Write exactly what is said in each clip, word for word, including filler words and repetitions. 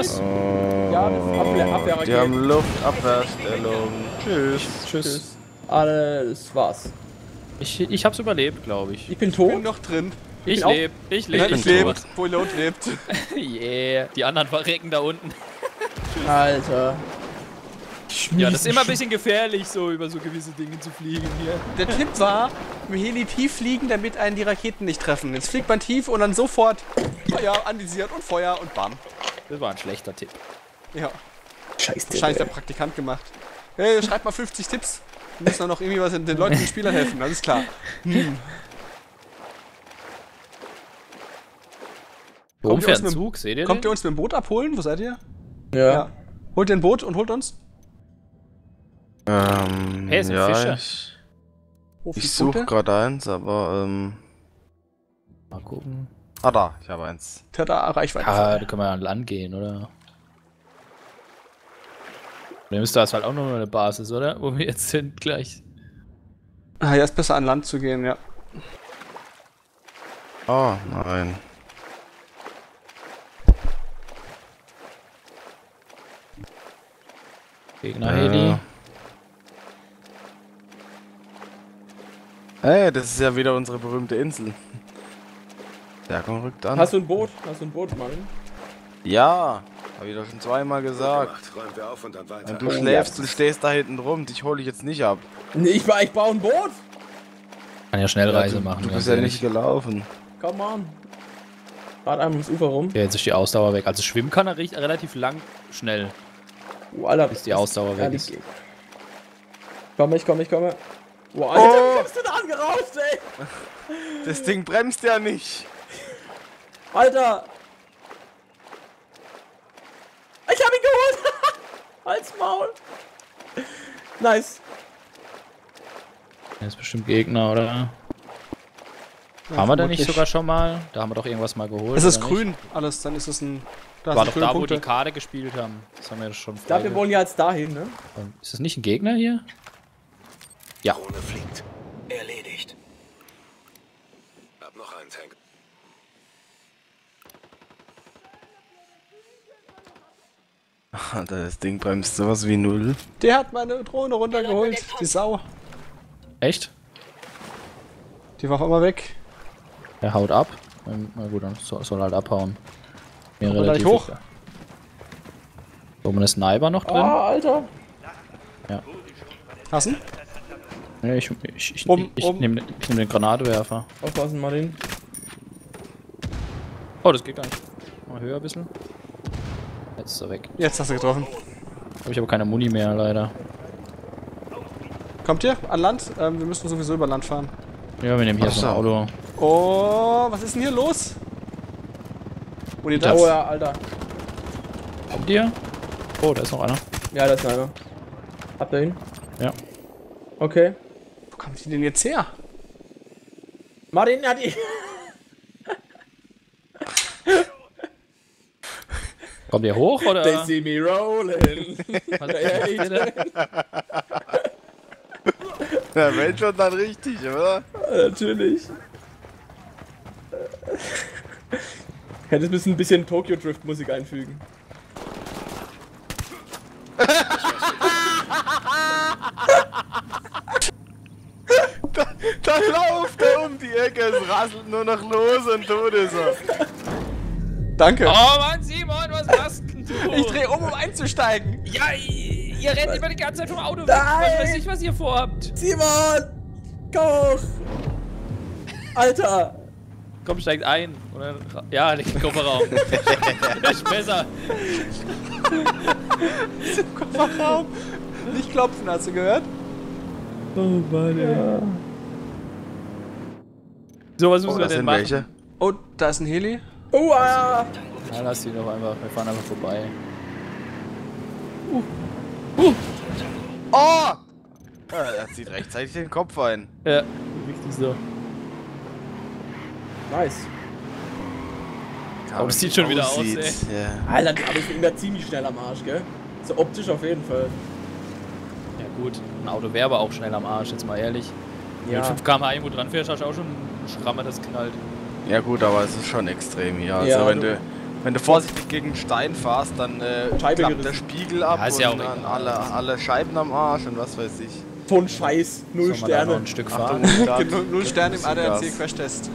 Was? Oh, Ja, das ist Abwehr, Abwehrraketen. die haben Luftabwehrstellung. Tschüss. Tschüss. Tschüss. Alles war's. Ich, ich hab's überlebt, glaube ich. Ich bin Ich bin tot. noch drin. Ich bin lebe, ich lebe. Nein, ich bin lebe. tot. Pilot lebt. Yeah, die anderen verrecken da unten. Alter. Ja, das ist immer ein bisschen gefährlich, so über so gewisse Dinge zu fliegen hier. Der Tipp war, im Heli tief fliegen, damit einen die Raketen nicht treffen. Jetzt fliegt man tief und dann sofort Feuer anvisiert und Feuer und bam. Das war ein schlechter Tipp. Ja, Scheiße. wahrscheinlich der Praktikant gemacht. Hey, schreibt mal fünfzig Tipps. Wir müssen dann noch irgendwie was den Leuten, den Spielern helfen, alles klar. Hm. Warum Kommt ihr fährt uns ein mit- Zug? Seht ihr Kommt den? ihr uns mit dem Boot abholen? Wo seid ihr? Ja. Ja. Holt ihr ein Boot und holt uns? Ähm, Hey, es sind ja, Fische. ich, Oh, ich viele suche Punkte? gerade eins, aber ähm. Mal gucken. Ah da, ich habe eins. Tada, Reichweite. Ah, da können wir an Land gehen, oder? Dann müsste das halt auch noch eine Basis, oder? Wo wir jetzt sind gleich. Ah, ja, ist besser an Land zu gehen, ja. Oh, nein. Gegner-Heli. Äh. Hey, das ist ja wieder unsere berühmte Insel. Stärkung rückt an. Hast du ein Boot? Hast du ein Boot, Mann? Ja, habe ich doch schon zweimal gesagt. Räumen wir auf und dann weiter. Wenn du schläfst und stehst da hinten rum, dich hole ich jetzt nicht ab. Nee, ich, ba- ich baue ein Boot. Kann ja Schnellreise du, machen. Du ganz bist ja ehrlich. nicht gelaufen. Komm on. Fahrt einmal ums Ufer rum. Ja, jetzt ist die Ausdauer weg. Also schwimmen kann er recht- relativ lang, schnell. Oh, Alter. Bis die Ausdauer weg ist. Komm, ich komme, ich komme. Wow, Alter, wie kommst du da angerauscht, ey? Das Ding bremst ja nicht. Alter. Ich hab ihn geholt. Halt's Maul. Nice. Das ist bestimmt Gegner, oder? Ja, haben wir da nicht vermutlich. sogar schon mal? Da haben wir doch irgendwas mal geholt. Es ist oder nicht? grün, alles, dann ist es ein. Da War sind doch grüne da, wo Punkte. die Karte gespielt haben. Das haben wir ja schon Ich glaube, wir wollen ja jetzt dahin, ne? Ist das nicht ein Gegner hier? Ja. Drohne fliegt. Erledigt. Hab noch einen Tank. Alter, das Ding bremst sowas wie null. Der hat meine Drohne runtergeholt, die Sau. Echt? Die war auf einmal weg. Er haut ab. Ähm, Na gut, dann soll, soll halt abhauen. Mir Kommt er gleich hoch? egal. Da oben ist ein Sniper noch drin. Ah, Alter. Hast du? Nee, ich ich, ich, Oben, ich, oben. nehme ich nehm den Granatwerfer. Aufpassen, Martin. Oh, das geht gar nicht. Mal höher ein bisschen. Jetzt ist er weg. Jetzt hast du getroffen. Habe ich aber keine Muni mehr, leider. Kommt ihr an Land? Ähm, wir müssen sowieso über Land fahren. Ja, wir nehmen hier Ach so ein so. Auto. Oh, was ist denn hier los? Unitas? Oh ja, Alter. Kommt ihr? Oh, da ist noch einer. Ja, das ist einer. Habt ihr ihn? Ja. Okay. Wo kommt die denn jetzt her? Martin hat ihn. Kommt ihr hoch, oder? They see me rolling. Alter, Ja, ich- Ja, wenn schon dann richtig, oder? Natürlich. Hättest müssen ein bisschen Tokyo Drift Musik einfügen. Da lauft er um die Ecke, es rasselt nur noch los und tot ist er. Danke. Oh Mann, Simon, was machst denn du? Ich dreh um, um einzusteigen. Ja, ihr, ihr rennt immer die ganze Zeit vom Auto weg. Nein! Was weiß ich, was ihr vorhabt. Simon! Koch! Alter! Komm, steigt ein. Oder, ja, leg den Kofferraum. Das ist besser. Kofferraum. Nicht klopfen, hast du gehört? Oh Mann, ey. So, was müssen Oh, wir das denn sind machen? welche. Oh, da ist ein Heli. Oh, ah! Ja, lass ihn doch einfach. Wir fahren einfach vorbei. Oh! Ja, er zieht rechtzeitig den Kopf ein. Ja, richtig so. Nice. Aber es sieht schon wieder aus, Aussieht, ey. Ja. Alter, aber ich bin da ziemlich schnell am Arsch, gell? So optisch auf jeden Fall. Ja gut, ein Auto wäre aber auch schnell am Arsch, jetzt mal ehrlich. Ja. Mit fünf Kilometer pro Stunde irgendwo dran fährst, hast du auch schon einen Schrammer, das knallt. Ja gut, aber es ist schon extrem hier. Also Ja, wenn du- du Wenn du vorsichtig gegen einen Stein fährst, dann äh, Scheibe klappt gerissen. der Spiegel ab Ja, ist und ja auch dann egal. alle, alle Scheiben am Arsch und was weiß ich. So ein Scheiß, null Sollen wir da noch Sterne. ein Stück Achtung, fahren? da- Null, null Sterne im bisschen A D A C Gas. Crashtest.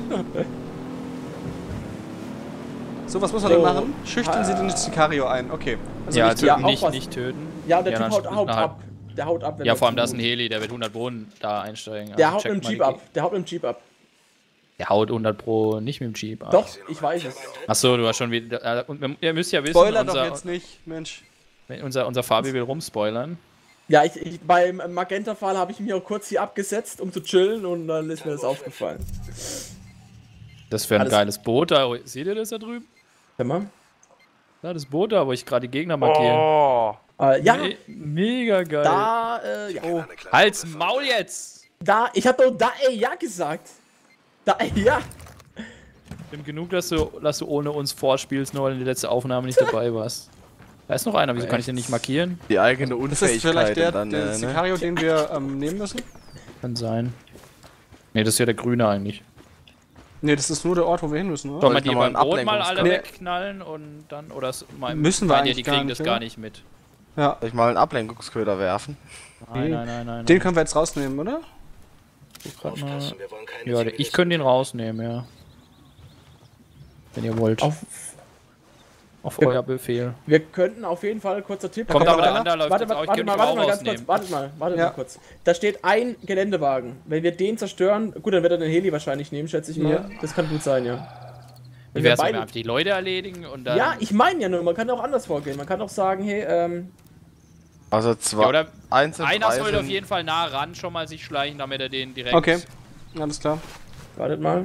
So, was muss man So. denn machen? Schüchtern Sie den Sicario ein. Okay. Also Ja, nicht also ja, töten. auch nicht, was. nicht töten. Ja, der Ja, Typ dann haut, spielt haut man halt- ab. Der haut ab, wenn Ja, er vor allem da ist tut. ein Heli, der wird hundert Boden da einsteigen. Der Also haut checkt mit dem mal Jeep die ab. Der haut mit dem Jeep ab. Der haut hundert Pro nicht mit dem Jeep ab. Doch, ich weiß es. Achso, du hast schon wieder. Äh, und wir- ihr müsst ja wissen, Spoiler doch unser, jetzt nicht, Mensch. unser, unser Fabi will rumspoilern. Ja, ich, ich, beim Magenta-Fall habe ich mich auch kurz hier abgesetzt, um zu chillen und dann ist mir das aufgefallen. Das wäre ein Alles- geiles Boot da. Seht ihr das da drüben? Hör mal. Da, das Boot da, wo ich gerade die Gegner markiere. Oh, Äh, ja, Me mega geil. da, äh, ja. Oh, Halt's Maul jetzt! Da, ich hab doch da ey ja gesagt. Da ey ja. Stimmt genug, dass du, dass du ohne uns vorspielst, nur weil du in der letzten Aufnahme nicht dabei warst. Da ist noch einer, wieso kann ich den nicht markieren? die eigene das ist Unfähigkeit. vielleicht der, und dann, der äh, ne? Sicario, den wir ähm, nehmen müssen? Kann sein. Ne, das ist ja der Grüne eigentlich. Ne, das ist nur der Ort, wo wir hin müssen, oder? Sollen wir ich die noch mal beim einen Boot mal alle Nee. wegknallen und dann, oder s- mal, Müssen wir meint ihr, eigentlich die gar kriegen nicht, das oder? gar nicht mit? Ja, Soll ich mal einen Ablenkungsköder werfen? Nein, nein, nein, nein. den nein. können wir jetzt rausnehmen, oder? Grad mal- Aufpassen, wir wollen keine Ja, ich Zivilisten. könnte den rausnehmen, ja. Wenn ihr wollt. Auf, Auf euer Befehl. wir könnten auf jeden Fall, kurzer Tipp. Kommt da aber der kommt andere läuft warte, jetzt auch. Ich warte, könnte mal, ihn warte auch mal ganz kurz, rausnehmen. wartet mal, wartet Ja. mal kurz. Da steht ein Geländewagen. Wenn wir den zerstören, gut, dann wird er den Heli wahrscheinlich nehmen, schätze ich mal. Ja. Das kann gut sein, ja. Wie Wenn wir wär's, wenn wir beide- einfach die Leute erledigen und dann... Ja, ich meine ja nur, man kann auch anders vorgehen. Man kann auch sagen, hey, ähm, Also zwei, Ja, oder eins und einer drei sollte auf sind- jeden Fall nah ran schon mal sich schleichen, damit er den direkt... Okay, alles klar. wartet mal.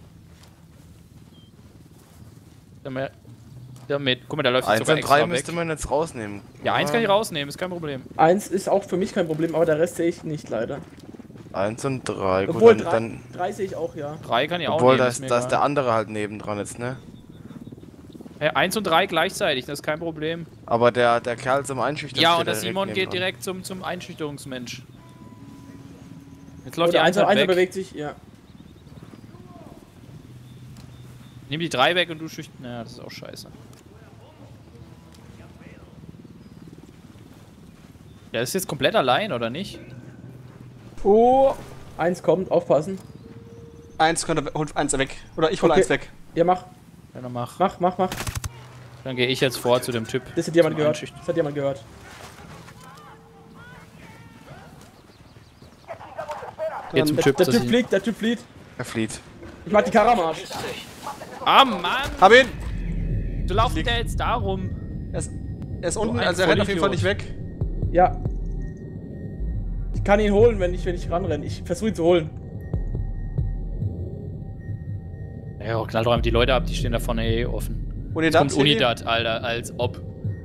Damit, damit, guck mal, da läuft jetzt Eins sogar und extra drei weg. müsste man jetzt rausnehmen. Ja, eins kann ich rausnehmen, ist kein Problem. Eins ist auch für mich kein Problem, aber der Rest sehe ich nicht, leider. Eins und drei. Gut, Obwohl, dann, drei, dann, drei sehe ich auch, ja. Drei kann ich auch obwohl, nehmen, da ist ist, mir da ist der egal. andere halt nebendran jetzt, ne? Äh, eins und drei gleichzeitig, das ist kein Problem. Aber der, der Kerl zum Einschüchtern Ja, steht und der da Simon geht nebendran. direkt zum, zum Einschüchterungsmensch. Jetzt Oh, läuft die der eins Einser, halt Einser weg. bewegt sich, ja. Nimm die drei weg und du schüchtern... Naja, das ist auch scheiße. Der ist jetzt komplett allein, oder nicht? Oh, eins kommt, aufpassen. Eins könnte, holt eins weg. Oder ich hole Okay. eins weg. Ja, mach, Ja, dann mach. mach, mach, mach. Dann gehe ich jetzt vor zu dem Typ. Das hat jemand zum gehört. Einschüchtern. Das hat jemand gehört. Geh zum Dann- Typ, Der dass Typ ich- fliegt, der Typ flieht. Er flieht. Ich mach die Karamarsch. Ah, Mann! Hab ihn! Du laufst der jetzt darum. Er ist, er ist unten, ein also er rennt auf jeden Fall nicht Vollidiot. weg. Ja. Ich kann ihn holen, wenn ich, wenn ich ranrenne. Ich versuche ihn zu holen. Ja, knall doch einfach die Leute ab, die stehen da vorne eh offen. Unidat, Und Unidat, Alter, als ob.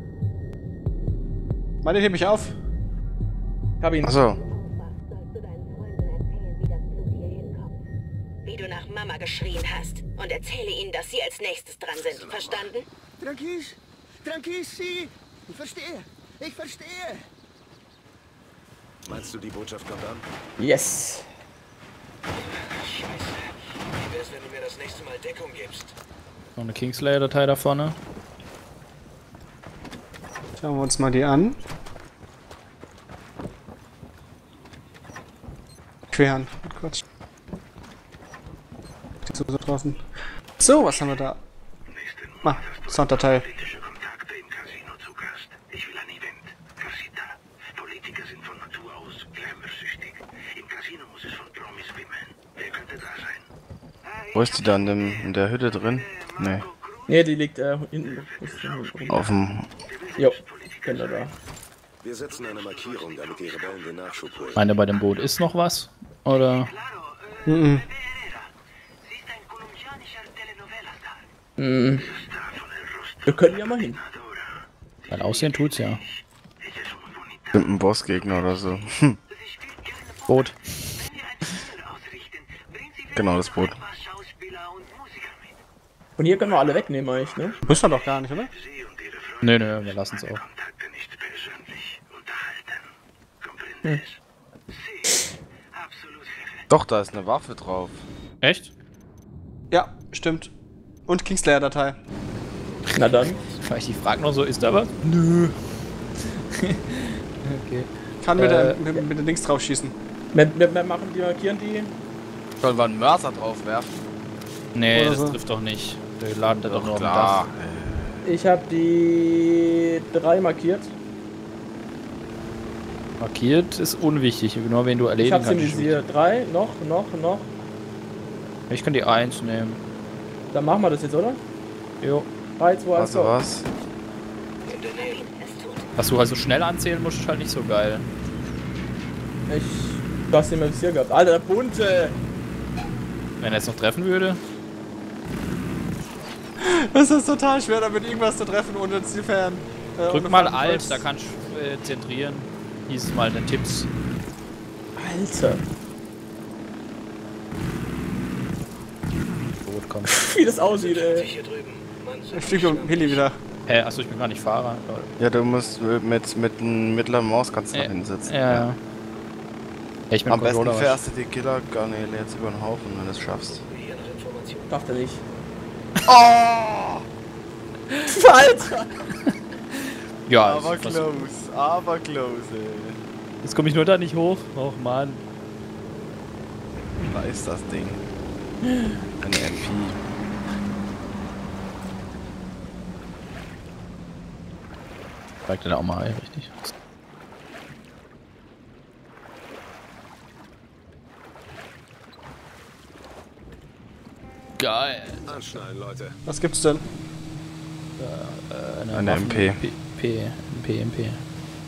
Mann, den heb ich auf. Ich hab ihn. Achso. Sollst du deinen Freunden erzählen, wie das Blut hier hinkommt? Wie du nach Mama geschrien hast. Und erzähle ihnen, dass sie als nächstes dran sind. Verstanden? Tranquis, tranquis, sie. Ich verstehe, ich verstehe. Meinst du, die Botschaft kommt an? Yes. Scheiße. Wie wär's, wenn du mir das nächste Mal Deckung gibst? Noch eine Kingslayer-Datei da vorne. Schauen wir uns mal die an. Queren. Quatsch. Die so getroffen. So, was haben wir da? Ah, Sounddatei. Politische Kontakte im Casino zu Gast. Ich will ein Event. Casita. Politiker sind von Natur aus glamour-süchtig. Im Casino muss es von Promis wimmeln. Wer könnte da sein? Wo ist die dann? In, in der Hütte drin? Nee. Ne, die liegt äh, hinten. Wo ist die hinten? Auf dem. Jo, kennt er da. Wir setzen eine Markierung, damit die Rebellen den Nachschub holen. Meint ihr, bei dem Boot ist noch was? Oder? Mhm. Mhm. Wir können ja mal hin. Weil aussehen tut's ja. Bestimmt ein Bossgegner oder so. Hm. Boot. Genau, das Boot. Und hier können wir alle wegnehmen eigentlich, ne? Müssen wir doch gar nicht, oder? Nö, nö, wir lassen's auch. Hm. Doch, da ist eine Waffe drauf. Echt? Ja, stimmt. Und Kingslayer-Datei. Na dann. Vielleicht die Frage noch so, ist da was? Nö. Okay. Kann mit, Äh, der, mit, mit den Dings drauf schießen. Wir, wir, wir machen die, markieren die. Sollen wir einen Mörser drauf werfen? Nee, Oder das so. trifft doch nicht. Wir laden das doch noch Klar. Ich habe die drei markiert. Markiert ist unwichtig, nur wenn du Ich erledigen habe sie im kannst. Visier. Drei, noch, noch, noch. Ich kann die eins nehmen. Dann machen wir das jetzt, oder? Jo. drei, zwei, eins, Also was? Es tut. Was du halt so schnell anzählen musst, ist halt nicht so geil. Ich. Du hast nicht mehr Visier gehabt. Alter, der bunte! Wenn er jetzt noch treffen würde. Es ist total schwer, damit irgendwas zu treffen, ohne Zielfern. Äh, ohne Drück mal Faden- Alt, da kannst du äh, zentrieren. Hieß mal den Tipps. Alter. Tot kommt. Wie das aussieht, ey. Hier drüben. Man Ich fliege mit dem Heli wieder. Hä, achso, ich bin gar nicht Fahrer. Lol. Ja, du musst äh, mit, mit einem mittleren Maus kannst du Ja, da hinsetzen. Ja, ja. Ich bin Am besten Controller, fährst du die Killergarnele jetzt über den Haufen, wenn du es schaffst. hier nach Informationen. Darf der nicht. Oh! Alter! Ja, Aber ist was- close, aber close, ey. jetzt komme ich nur da nicht hoch. Och man. Da ist das Ding. Eine M P. Zeigt er da auch mal ein, richtig. Geil. Anschnallen, Leute. Was gibt's denn? Äh, Eine Waffen- M P. P, P, M P, M P. Hier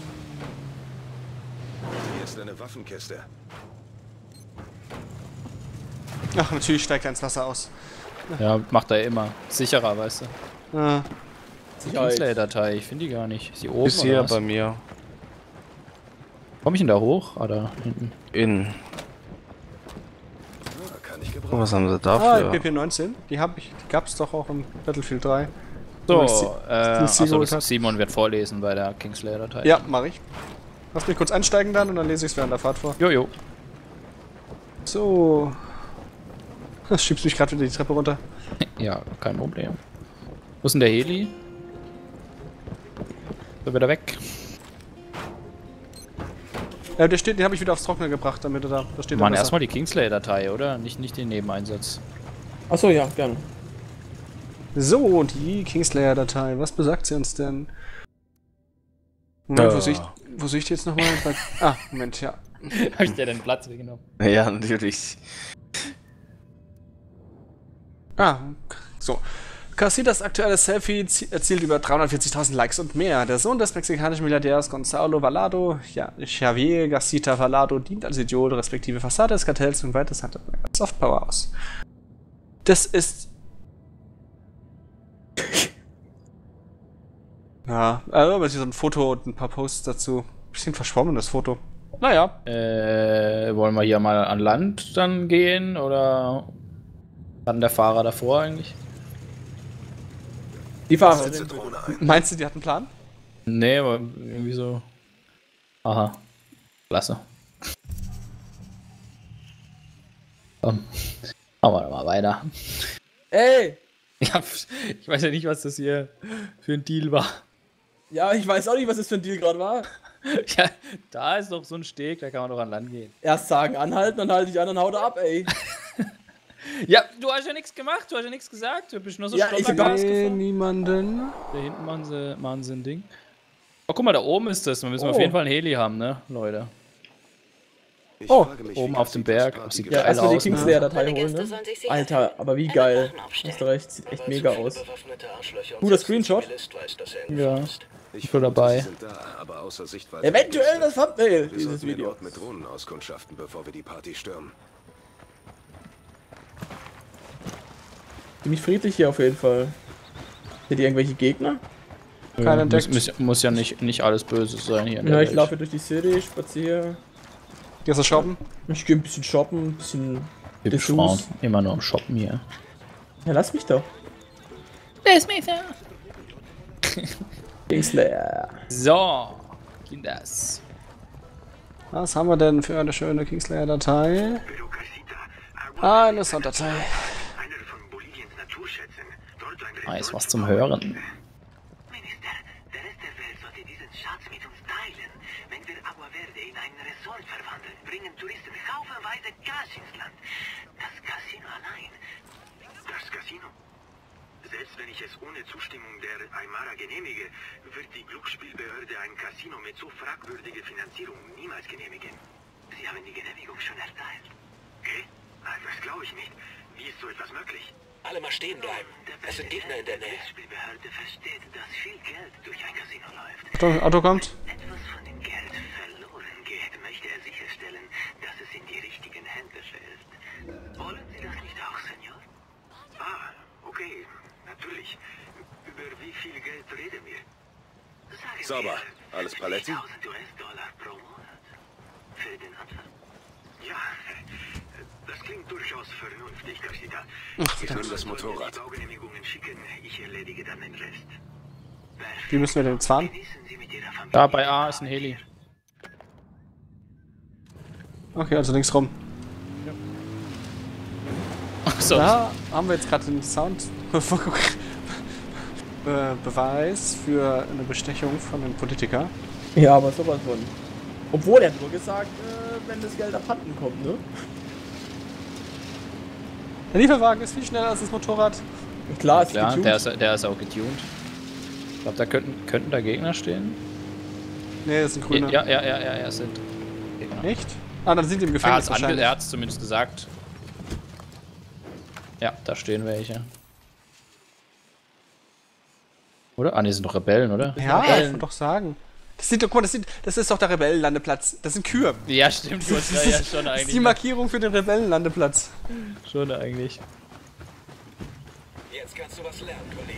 ist eine Waffenkiste. Ach, natürlich steigt er ins Wasser aus. Ja, macht er immer. Sicherer, weißt du. Ah, Die Kingsley-Datei, ich finde die gar nicht. Ist die oben Bis oder hier was? bei mir. Komm ich denn da hoch? Ah, da hinten. In. Ja, kann ich Oh, gebrauchen. was haben sie ah dafür? P P neunzehn. Die hab ich, die gab's doch auch im Battlefield drei. So, Sie- äh, die Sie achso, geholt das hat. Simon wird vorlesen bei der Kingslayer-Datei. Ja, mache ich. Lass mich kurz einsteigen dann und dann lese ich es während der Fahrt vor. Jojo. So. Das schiebst mich gerade wieder die Treppe runter. Ja, kein Problem. Wo ist denn der Heli? So, wieder weg. Ja, der steht, den habe ich wieder aufs Trockene gebracht, damit er da, da steht. er Mann, besser. erstmal die Kingslayer-Datei, oder? Nicht, nicht den Nebeneinsatz. Achso, ja, gern. So, die Kingslayer-Datei. Was besagt sie uns denn? Moment, Ja. wo sehe ich, wo sehe ich die jetzt nochmal? Bei- ah, Moment, ja. Hab ich dir den Platz weggenommen? Ja, natürlich. Ah, so. Casitas aktuelles Selfie zie- erzielt über dreihundertvierzigtausend Likes und mehr. Der Sohn des mexikanischen Milliardärs Gonzalo Valado, ja, Javier Garcita Valado, dient als Idiot respektive Fassade des Kartells und weites Hand Softpower aus. Das ist... Ja, also, aber so ein Foto und ein paar Posts dazu. Bisschen verschwommenes Foto. Naja. Äh, wollen wir hier mal an Land dann gehen, oder dann der Fahrer davor eigentlich? Die Fahrer. Setze Drohne ein. Meinst du, die hat einen Plan? Nee, aber irgendwie so. Aha. Klasse. Komm. Machen wir doch mal weiter. Ey! Ja, ich weiß ja nicht, was das hier für ein Deal war. Ja, ich weiß auch nicht, was das für ein Deal gerade war. Ja, da ist doch so ein Steg, da kann man doch an Land gehen. Erst sagen, anhalten, dann halte ich an und hau da ab, ey. Ja, du hast ja nichts gemacht, du hast ja nichts gesagt. Du bist nur so Ja, ich Stottergas hab- gefahren. niemanden. Da hinten machen sie, machen sie ein Ding. Oh, guck mal, da oben ist das. Wir müssen Oh. auf jeden Fall einen Heli haben, ne, Leute. Ich Oh, frage mich, oben wie auf dem Casitas Berg. Party Sieht gefeiert Ja, erstmal die aus, ne? Kingslayer-Datei Meine holen, Gäste ne? sollen sich sicher Alter, fühlen. aber wie Eine geil. Wachen aufstellen. Hast du recht, sieht echt Aber mega zu viele aus. bewaffnete Arschlöcher und Guter selbst ein Screenshot. Zivilist weiß, dass er in Ja. Gefahr ist. Ich bin dabei. Sie sind da, aber außer Sichtweise. Eventuell das Thumbnail Wir dieses sollten den Videos. Ort mit Drohnen auskundschaften, bevor wir die Party stürmen. Ziemlich friedlich hier auf jeden Fall. Sind die irgendwelche Gegner? Keiner Ja, muss, entdeckt. muss, muss ja nicht, nicht alles böse sein hier in der Ja, ich Welt. laufe durch die City, spaziere. Gehst du shoppen? Ich gehe ein bisschen shoppen, ein bisschen Wir Dessous. Frauen immer nur am Shoppen hier. Ja, lass mich doch. Lass mich da. Kingslayer. So, Kinders. Was haben wir denn für eine schöne Kingslayer-Datei? Pero Casita, Ah, eine Sounddatei. einer von Boliviens Naturschätzen. Dort lag Nice, was zum Hören. Minister, der Rest der Welt sollte diesen Schatz mit uns teilen. Wenn wir Agua Verde in ein Resort verwandeln, bringen Touristen haufenweise Gas ins Land. Das Casino allein. Das Casino? Selbst wenn ich es ohne Zustimmung der Aymara genehmige, wird die Glücksspielbehörde ein Casino mit so fragwürdiger Finanzierung niemals genehmigen. Sie haben die Genehmigung schon erteilt. Okay? Das glaube ich nicht. Wie ist so etwas möglich? Alle mal stehen bleiben. Es sind Gegner in der Nähe. Die Glücksspielbehörde versteht, dass viel Geld durch ein Casino läuft. Achtung, Auto kommt. Etwas von dem Geld verloren geht, möchte er sicherstellen, dass es in die richtigen Hände fällt. Wollen Sie das nicht auch, Senor? Ah, okay, natürlich. Über wie viel Geld reden wir? Sagen Sauber. wir Alles Paletti? tausend U S-Dollar pro Monat. Für den Anfang. Ja, das klingt durchaus vernünftig, Garcita. Ich nehme das Motorrad. Die Baugenehmigungen schicken, ich erledige dann den Rest. Wie müssen wir denn jetzt fahren? Genießen Sie mit Ihrer Familie. Da bei A ist ein Heli. Okay, also links rum. Achso, Da haben wir jetzt gerade den Sound Be Beweis für eine Bestechung von einem Politiker. Ja, aber sowas von. Obwohl, er hat nur gesagt, äh, wenn das Geld abhanden kommt, ne? Der Lieferwagen ist viel schneller als das Motorrad. Klar, ist klar, getuned. der ist, der ist auch getuned. Ich glaube, da könnten, könnten da Gegner stehen. Ne, das sind grüne. Ja, ja, ja, ja, ja, es sind Gegner. Echt? Ah, dann sind die im Ah, Gefängnis ange- wahrscheinlich. er hat es zumindest gesagt. Ja, da stehen welche. Oder? Ah, ne, sind doch Rebellen, oder? Ja, ich Rebellen. wollte doch sagen. Das, sind, doch- guck mal, das, sind, das ist doch der Rebellenlandeplatz. Das sind Kühe. Ja, stimmt. Du hast ja, ja schon Das ist eigentlich. die Markierung für den Rebellenlandeplatz. Schon eigentlich. Jetzt kannst du was lernen, Kollege.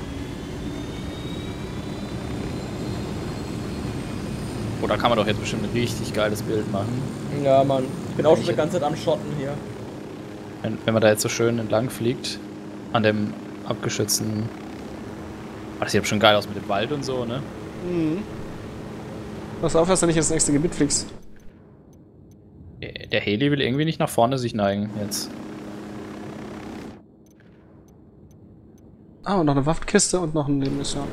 Oh, da kann man doch jetzt bestimmt ein richtig geiles Bild machen. Ja, Mann. Ich bin auch schon die ganze Zeit am Schotten hier. Wenn, wenn man da jetzt so schön entlang fliegt. An dem abgeschützten. Ah, das sieht schon geil aus mit dem Wald und so, ne? Mhm. Pass auf, dass du nicht ins nächste Gebiet fliegst. Der Heli will irgendwie nicht nach vorne sich neigen jetzt. Ah, und noch eine Waffenkiste und noch eine Munition.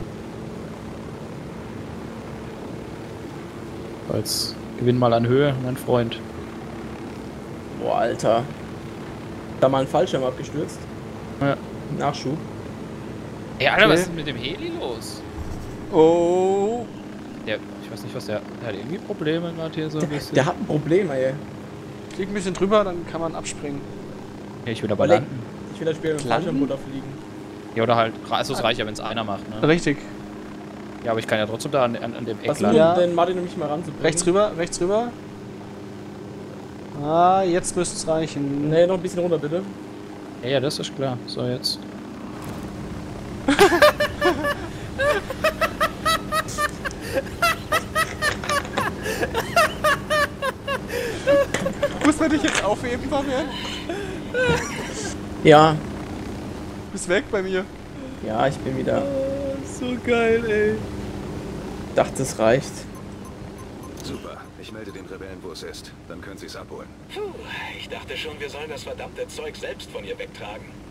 Als Gewinn mal an Höhe, mein Freund. Boah, Alter. Da mal ein Fallschirm abgestürzt. Ja. Nachschub. Ey, Alter, Okay. was ist denn mit dem Heli los? Oh. Der, ich weiß nicht, was der, der hat irgendwie Probleme gerade hier so ein bisschen. Der hat ein Problem, ey. Flieg ein bisschen drüber, dann kann man abspringen. Ja, ich will aber Überleg- landen. Ich will das Spiel mit dem Landen? Fallschirm runterfliegen. Ja, oder halt, also es reicht ja, wenn es einer macht, ne? Richtig. Ja, aber ich kann ja trotzdem da an, an, an dem Eck Was landen. nur, Ja. den Martin und mich mal ranzubringen. Rechts rüber, rechts rüber. Ah, jetzt müsste es reichen. Nee, noch ein bisschen runter, bitte. Ja, ja, das ist klar. So, jetzt. Muss man dich jetzt aufheben, Fabian? Ja. Du bist weg bei mir. Ja, ich bin wieder. So geil, ey. Dachte, es reicht. Super. Ich melde den Rebellen, wo es ist. Dann können sie es abholen. Puh, ich dachte schon, wir sollen das verdammte Zeug selbst von ihr wegtragen.